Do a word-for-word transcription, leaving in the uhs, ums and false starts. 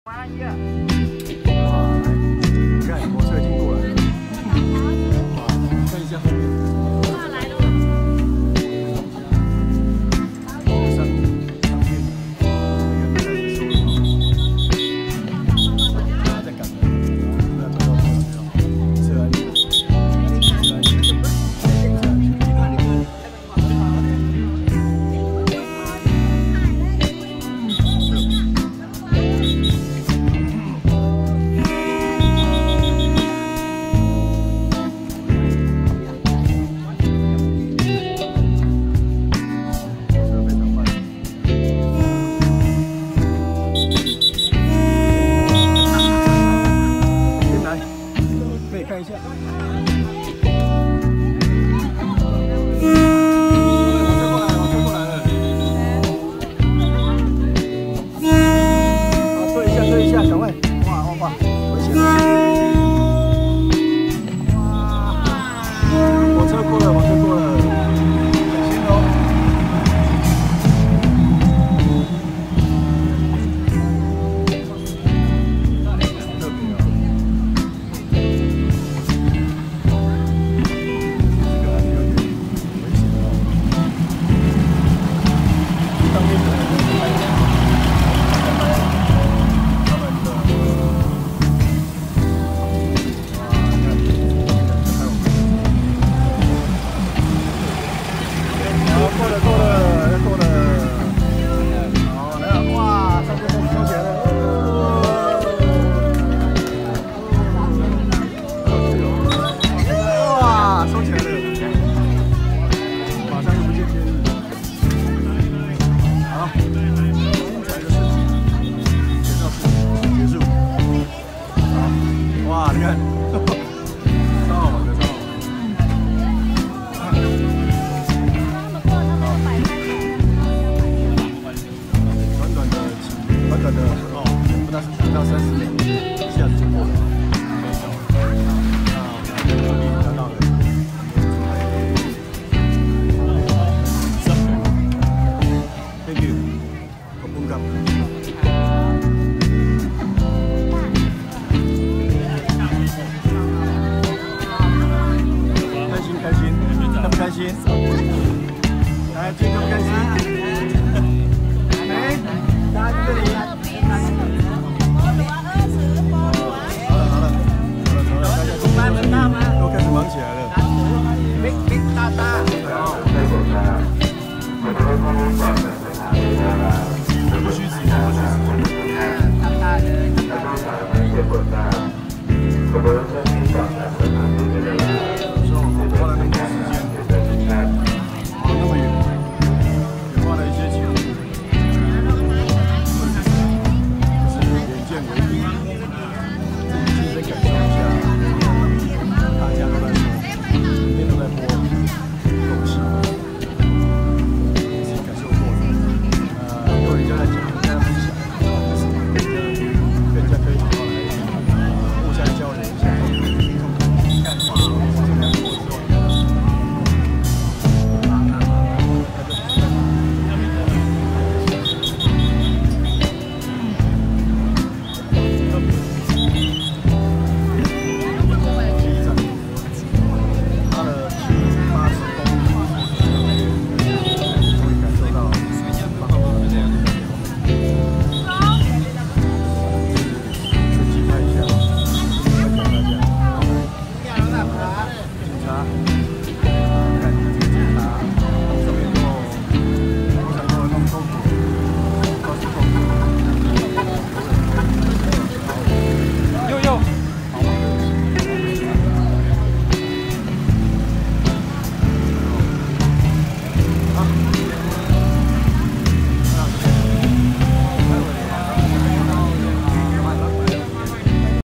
阿姨，哇，你看火车已经过来了，哇，看一下后面。上上面那个开始收了，大家在赶，不要拖到车了，车安全，车安全。 看一下，火车过来了，火车过来了。啊，对一下，对一下，赶快！哇哇哇，危险！哇，火车过了，火车过了，小心哦！特别哦。 过了，过了，过了。好，来了，哇，上面开始收起来了。哇，收起来了。马上又不见天日。好，精彩的事情，先到此结束。好，哇，你看，超好玩的，超好玩的。 短短的哦，不到不到三十秒，一下子就过了。